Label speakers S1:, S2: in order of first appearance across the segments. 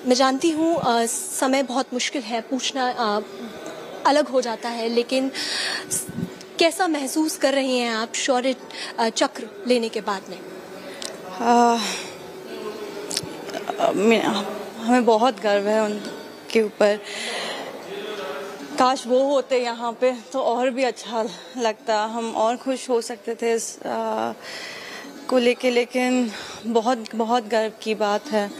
S1: मैं जानती हूँ समय बहुत मुश्किल है, पूछना अलग हो जाता है, लेकिन कैसा महसूस कर रही हैं आप शौर्य चक्र लेने के बाद में?
S2: हमें बहुत गर्व है उनके ऊपर। काश वो होते यहाँ पे तो और भी अच्छा लगता, हम और खुश हो सकते थे इस को लेके, लेकिन बहुत बहुत गर्व की बात है।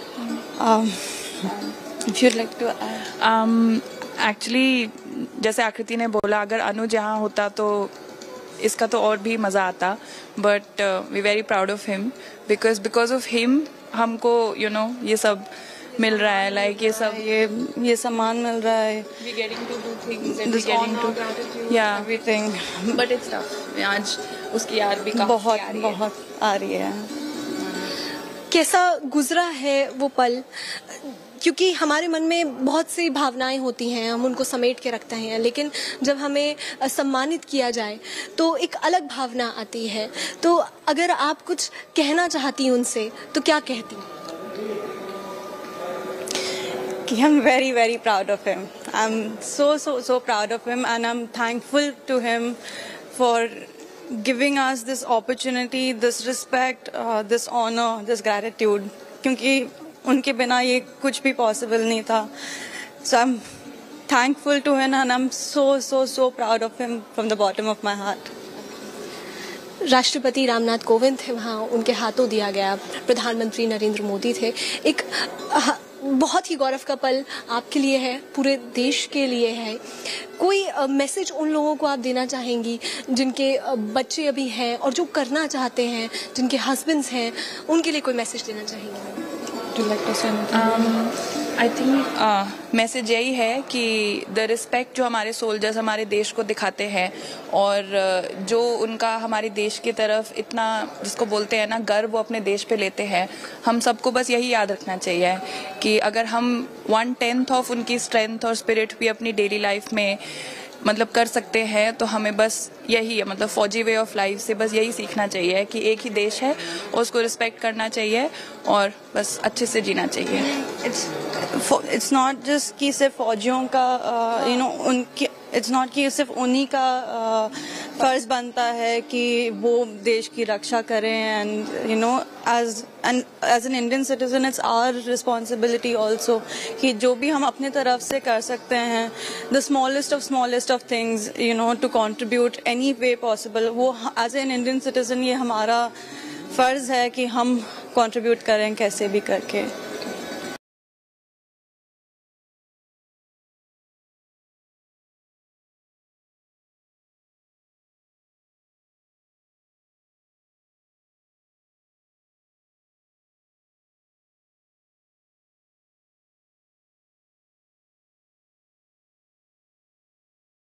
S2: If you'd like to add.
S3: Actually जैसे आकृति ने बोला, अगर अनुज यहाँ होता तो इसका तो और भी मज़ा आता, but we very proud of him because of him हमको ये सब मिल रहा है, लाइक ये
S2: सम्मान मिल रहा है,
S3: we getting to do things and we getting to
S2: everything,
S3: but it's tough। आज उसकी याद भी काफी
S2: बहुत आ रही है।
S1: कैसा गुजरा है वो पल? क्योंकि हमारे मन में बहुत सी भावनाएं होती हैं, हम उनको समेट के रखते हैं, लेकिन जब हमें सम्मानित किया जाए तो एक अलग भावना आती है। तो अगर आप कुछ कहना चाहती उनसे तो क्या कहती?
S2: I'm very very proud of him. I'm so proud of him, and I'm thankful to him for giving us this opportunity, this respect, this honor, this gratitude. क्योंकि उनके बिना ये कुछ भी possible नहीं था. So I'm thankful to him, and I'm so proud of him from the bottom of my heart.
S1: राष्ट्रपति रामनाथ कोविंद थे वहाँ, उनके हाथों दिया गया। प्रधानमंत्री नरेंद्र मोदी थे। एक बहुत ही गौरव का पल आपके लिए है, पूरे देश के लिए है। कोई मैसेज उन लोगों को आप देना चाहेंगी जिनके बच्चे अभी हैं और जो करना चाहते हैं, जिनके हस्बैंड्स हैं, उनके लिए कोई मैसेज देना चाहेंगी?
S3: आई थिंक मैसेज यही है कि द रिस्पेक्ट जो हमारे सोल्जर्स हमारे देश को दिखाते हैं, और जो उनका हमारे देश की तरफ इतना, जिसको बोलते हैं ना, गर्व वो अपने देश पे लेते हैं, हम सबको बस यही याद रखना चाहिए कि अगर हम 1/10 ऑफ उनकी स्ट्रेंथ और स्पिरिट भी अपनी डेली लाइफ में मतलब कर सकते हैं, तो हमें बस यही है, मतलब फौजी वे ऑफ लाइफ से बस यही सीखना चाहिए कि एक ही देश है और उसको रिस्पेक्ट करना चाहिए और बस अच्छे से जीना चाहिए।
S2: इट्स नॉट जस्ट कि सिर्फ फौजियों का उनके, इट्स नॉट कि सिर्फ उन्हीं का फर्ज बनता है कि वो देश की रक्षा करें, and as an Indian citizen it's our responsibility also कि जो भी हम अपने तरफ से कर सकते हैं, the smallest of things to contribute any way possible, वो एज एन इंडियन सिटीजन ये हमारा फर्ज है कि हम कंट्रीब्यूट करें कैसे भी करके।